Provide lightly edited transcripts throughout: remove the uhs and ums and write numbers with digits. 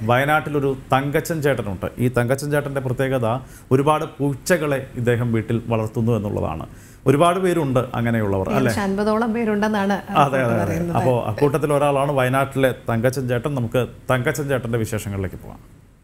വയനാട്ടിലൊരു തങ്കച്ചൻ ചേട്ടനുണ്ട്. ഈ തങ്കച്ചൻ ചേട്ടൻ്റെ പ്രത്യേകത ഒരുപാട് പൂച്ചകളെ ഇദ്ദേഹം വീട്ടിൽ വളർത്തുന്നു എന്നുള്ളതാണ്. ഒരുപാട് പേരുണ്ട് അങ്ങനെയുള്ളവർ, അല്ലേ? 50ഓളം പേരുണ്ടെന്നാണ്. അതെ അതെ അതെ. അപ്പോൾ അക്കൂട്ടത്തിൽ ഒരാളാണ് വയനാട്ടിലെ തങ്കച്ചൻ ചേട്ടൻ. നമുക്ക് തങ്കച്ചൻ ചേട്ടൻ്റെ വിശേഷങ്ങളിലേക്ക് പോകാം.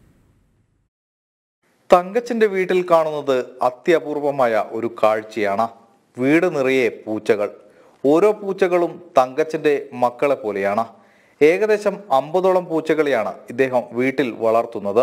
തങ്കച്ചന്റെ വീട്ടിൽ കാണുന്നത് അത്യപൂർവമായ ഒരു കാഴ്ചയാണ്. വീട് നിറയെ പൂച്ചകൾ. ഓരോ പൂച്ചകളും തങ്കച്ചന്റെ മക്കളെ പോലെയാണ്. ഏകദേശം 50ഓളം പൂച്ചകളെയാണ് ഇദ്ദേഹം വീട്ടിൽ വളർത്തുന്നത്.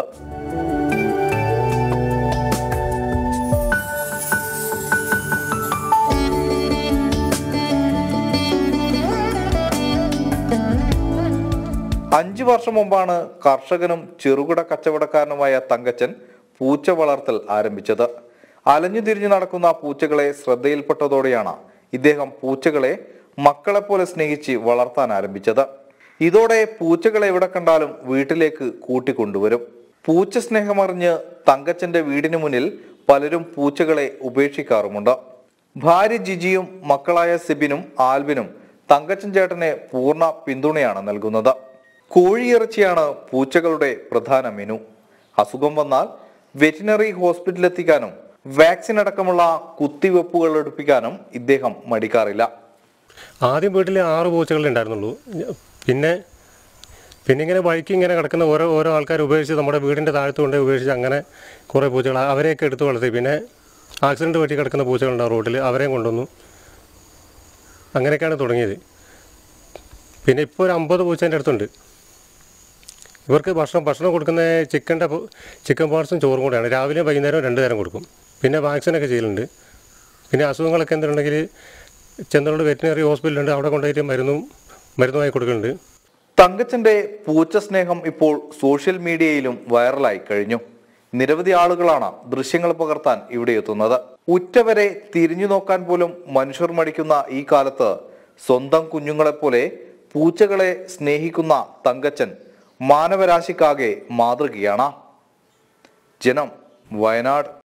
അഞ്ചു വർഷം മുമ്പാണ് കർഷകനും ചെറുകിട കച്ചവടക്കാരനുമായ തങ്കച്ചൻ പൂച്ച വളർത്തൽ ആരംഭിച്ചത്. അലഞ്ഞു തിരിഞ്ഞു നടക്കുന്ന പൂച്ചകളെ ശ്രദ്ധയിൽപ്പെട്ടതോടെയാണ് ഇദ്ദേഹം പൂച്ചകളെ മക്കളെപ്പോലെ സ്നേഹിച്ച് വളർത്താൻ ആരംഭിച്ചത്. ഇതോടെ പൂച്ചകളെ എവിടെ കണ്ടാലും വീട്ടിലേക്ക് കൂട്ടിക്കൊണ്ടുവരും. പൂച്ച സ്നേഹമറിഞ്ഞ് തങ്കച്ചന്റെ വീടിന് മുന്നിൽ പലരും പൂച്ചകളെ ഉപേക്ഷിക്കാറുമുണ്ട്. ഭാര്യ ജിജിയും മക്കളായ സിബിനും ആൽവിനും തങ്കച്ചൻ ചേട്ടനെ പൂർണ്ണ പിന്തുണയാണ് നൽകുന്നത്. കോഴിയിറച്ചിയാണ് പൂച്ചകളുടെ പ്രധാന മെനു. അസുഖം വന്നാൽ വെറ്റിനറി ഹോസ്പിറ്റലിലെത്തിക്കാനും വാക്സിൻ അടക്കമുള്ള കുത്തിവെപ്പുകൾ എടുപ്പിക്കാനും ഇദ്ദേഹം മടിക്കാറില്ല. ആദ്യം വീട്ടിൽ 6 പൂച്ചകളെ ഉണ്ടായിരുന്നുള്ളൂ. പിന്നെ ഇങ്ങനെ വഴിക്ക് ഇങ്ങനെ കിടക്കുന്ന ഓരോ ആൾക്കാർ ഉപേക്ഷിച്ച് നമ്മുടെ വീടിൻ്റെ താഴത്ത് കൊണ്ട് ഉപേക്ഷിച്ച് അങ്ങനെ കുറേ പൂച്ചകൾ അവരെയൊക്കെ എടുത്ത് വളർത്തി. പിന്നെ ആക്സിഡൻറ്റ് പറ്റി കിടക്കുന്ന പൂച്ചകളുണ്ടാവും റോഡിൽ, അവരെയും കൊണ്ടുവന്നു. അങ്ങനെയൊക്കെയാണ് തുടങ്ങിയത്. പിന്നെ ഇപ്പോൾ ഒരു 50 പൂച്ചേൻ്റെ അടുത്തുണ്ട്. ഇവർക്ക് ഭക്ഷണം കൊടുക്കുന്ന ചിക്കൻ പാർട്സും ചോറും കൂടെയാണ്. രാവിലെയും വൈകുന്നേരവും 2 നേരം കൊടുക്കും. പിന്നെ വാക്സിനൊക്കെ ചെയ്യലുണ്ട്. പിന്നെ അസുഖങ്ങളൊക്കെ എന്തുണ്ടെങ്കിൽ ചെന്നോട് വെറ്റിനറി ഹോസ്പിറ്റലുണ്ട്, അവിടെ കൊണ്ടുപോയിട്ട് മരുന്നുമായി കൊടുക്കുന്നുണ്ട്. തങ്കച്ചന്റെ പൂച്ച സ്നേഹം ഇപ്പോൾ സോഷ്യൽ മീഡിയയിലും വൈറലായി കഴിഞ്ഞു. നിരവധി ആളുകളാണ് ദൃശ്യങ്ങൾ പകർത്താൻ ഇവിടെ എത്തുന്നത്. ഉറ്റവരെ തിരിഞ്ഞു നോക്കാൻ പോലും മനുഷ്യർ മടിക്കുന്ന ഈ കാലത്ത് സ്വന്തം കുഞ്ഞുങ്ങളെപ്പോലെ പൂച്ചകളെ സ്നേഹിക്കുന്ന തങ്കച്ചൻ മാനവരാശിക്കാകെ മാതൃകയാണ്. ജനം, വയനാട്.